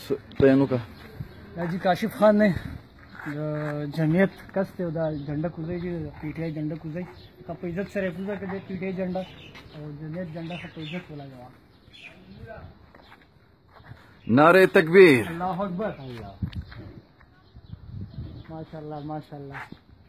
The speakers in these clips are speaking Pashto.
بیان وکړه. حاجي کاشف خان نه د جمعیت کس دی او دا جنډه کوزی چې د پی ټی آی جنډه کوزی ښه په عزت سره یې کوزه کړې پی ټی آی جنډه او جمعیت جنډه ښه په عزت ولګوه. نعره تکبیر. الله اکبر. ماشاءالله ماشاءالله.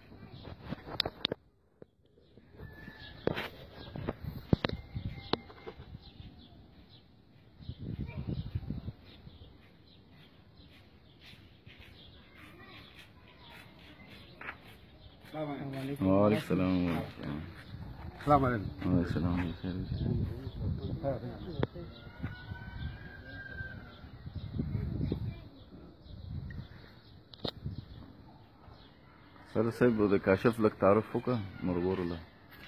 وعلیکم السلام. السلام علیکم. وعلیکم السلام. سر صاحب د کاشف لږ تعارف وکړه مرغورو له.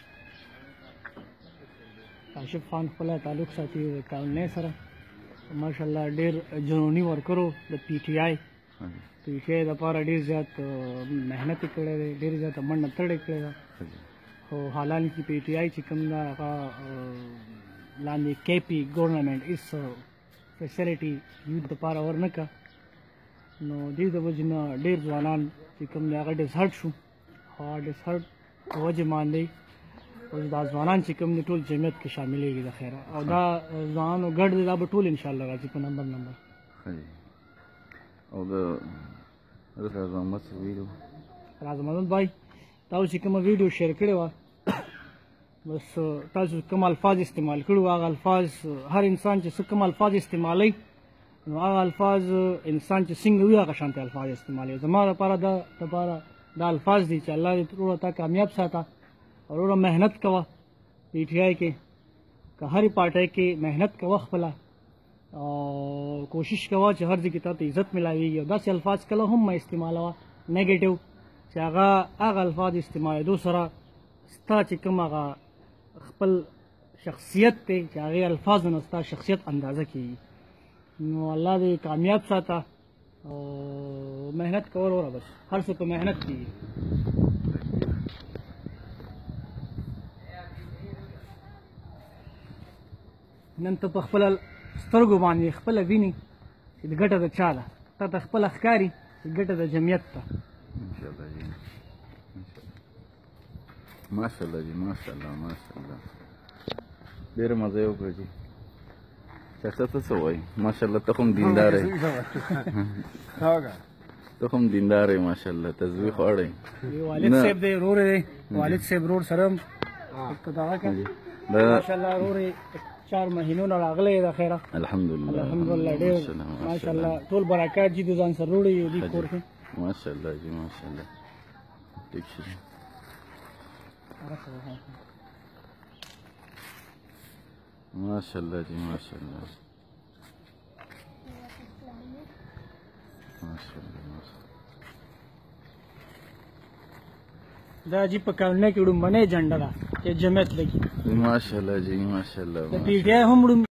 کاشف خان خپل تعلق ساتي د کاونې سره ماشاءالله ډېر جنوني ورکرو د پی ټی آی پی ټی آی دپاره ډېر زیات محنت یې کړی دی ډېر زیاته منډه تړې کړې ده خو حالان کې پی ټی آی چې کوم ده هغه لاندې کے پي ګورنمنټ هېڅ فیسلټي یوت دپاره ورنه کړه نو دې د وجې نه ډېر ځوانان چې کوم دی هغه ډسهرټ شو هغه ډسهرټ په وجې باندې اوس دا ځوانان چې کوم دي ټول جمعیت کې شاملېږي د خیره او دا ځوانانو ګډ دی دا به ټول انشاءالله راځي په نمبر او د راز محمد ویډیو راز محمد بھائی تاسو چې کومه ویډیو شیر کړې وه بس تاسو کوم الفاظ استعمال کړي وو هغه الفاظ هر انسان چې څه کوم الفاظ استعمالوي نو هغه الفاظ انسان چې څنګه وي هغه شانتې الفاظ استعمالوي زما دپاره دا الفاظ دي چې الله دې وروره تا کامیاب ساته او وروره محنت کوه پی ټی آی کې که هرې پارټۍ کې محنت کوه خپله او کوشش کوه چې هر ځای کې تا ته عزت ملاویږي او داسې الفاظ کله هم مه استعمالوه نیګیټیو چې هغه الفاظ استعمالېدو سره ستا چې کوم هغه خپل شخصیت دی چې هغې الفاظو نه ستا شخصیت اندازه کېږي نو الله دې کامیاب ساته او محنت کول وروره بس هر څه په محنت کېږي. نن ته په خپله سترګو باندې خپله وینې چې د ګټه د چا ده تا ته خپله ښکاري چې ګټه د جمعیت ده. انشاءالله جی ماشاءالله جی ماشاءالله ماشاءالله ډېره مزه یې وکړه جي. چاچا ته څه وایي ماشاءالله ته خو هم دیندار یې ته خو هم دیندار یې ماشاءالله تسبیح غواړئ. والد صاحب دی ورور دی والد صاحب ورور سره هم دغه کړه ماشاءالله ورور یې 4 مهینو نه راغلی د خیره الحمدلله الحمدلله ډېر ماشاءالله ټول برکات جي د ځان سره وروړي دي کور کې ماشاءالله جي ماشاءالله ټیک شي. ماشاءالله جی ماشاءالله ماشاءالله دا جی په کاونې کې وړومبنۍ جنډه ده چې جمعیت لګي ماشاءالله جی ماشاءالله د پی ټی آی هم